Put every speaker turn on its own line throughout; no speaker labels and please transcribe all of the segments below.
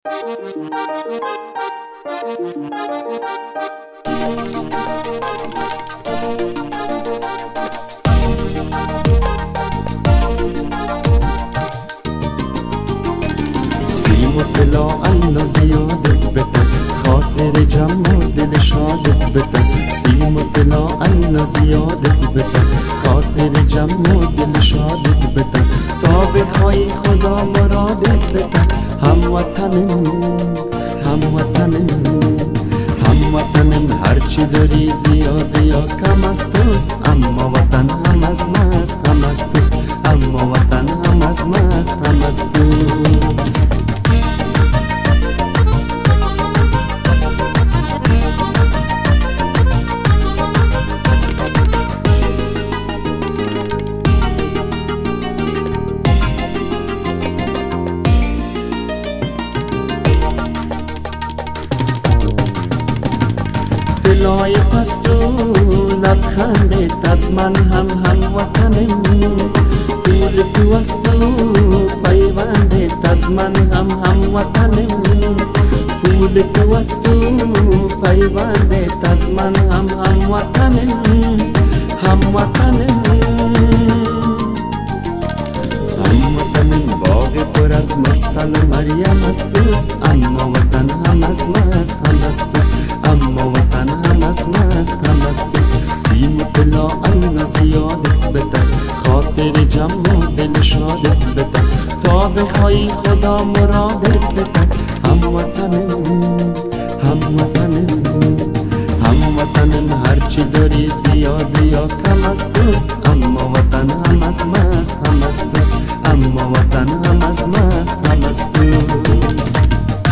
سیم و طلا الله زیادت بده، خاطر جمع و دل شادت بده. سیم و طلا الله زیادت بده، خاطر جمع و دل شادت بده. تا بخوای خدا مرادت بده. هموطنم هموطنم، هرچی داری زیاده یا کم از توست، اما وطن هم از ماست، هم از توست. اما وطن هم از ماست، هم از توست. دلای پست و لبخندت از من هم وطنم. دور تو است و پیوندت از من هم وطنم. پول تو است و پیوندت از من هم وطنم، هم وطنم. باغ پر از مرسل مریم است دوست، اما وطن هم از ماست، هم از توست. اما وطن هم از ماست، هم از توست. سیم و طلا الله زیادت بده، خاطر جمع و دل شادت بده. تا بخوای خدا مرادت بده. هموطنم هموطنم، هرچی داری زیاده یا کم از توست، اما وطن هم از ماست، هم از توست. اما وطن هم از ماست، هم از توست.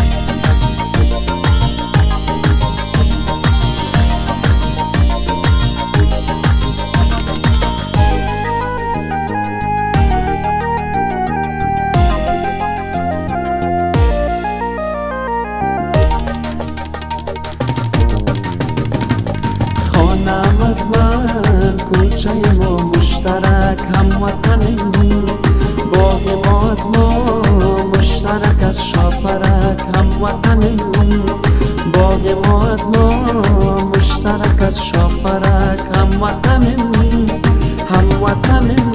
خانم از من، کوچه ما مشترک، هموطنم. باغ ما از ما مشترک، از شاپرک، هموطنم. باغ ما از ما مشترک، از شاپرک، هموطنم، هموطنم.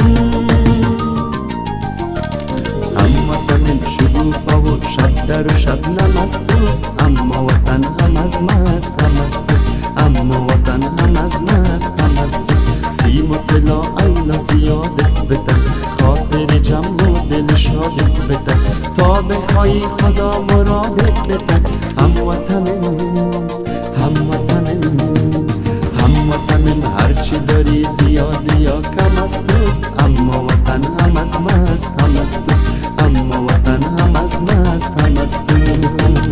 هموطنم شکوفه و شب در و شبنم از توست، اما وطن هم از ماست، هم از توست. اما وطن هم از ماست، هم از توست. سیم و طلا الله زیادت بده، خاطر جمع و دل شادت بده. تا بخوای خدا مرادت بده. هموطنم هموطنم، هرچی داری زیاده یا کم از توست، اما وطن هم از ماست، هم از توست. اما وطن هم از ماست، هم از توست.